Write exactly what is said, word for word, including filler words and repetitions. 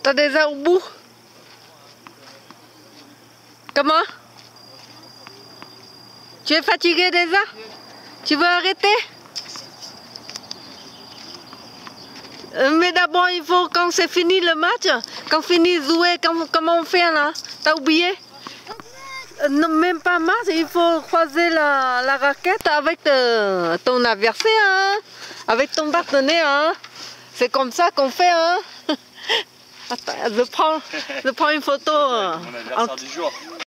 T'as déjà au bout? Comment? Tu es fatigué déjà? Tu veux arrêter? Mais d'abord, il faut, quand c'est fini le match, quand fini de jouer, comment, comment on fait là? T'as oublié? Non, même pas match, il faut croiser la, la raquette avec euh, ton adversaire, hein? Avec ton partenaire. Hein? C'est comme ça qu'on fait. Hein? Attends, je prends, je prends une photo. Mon adversaire du jour.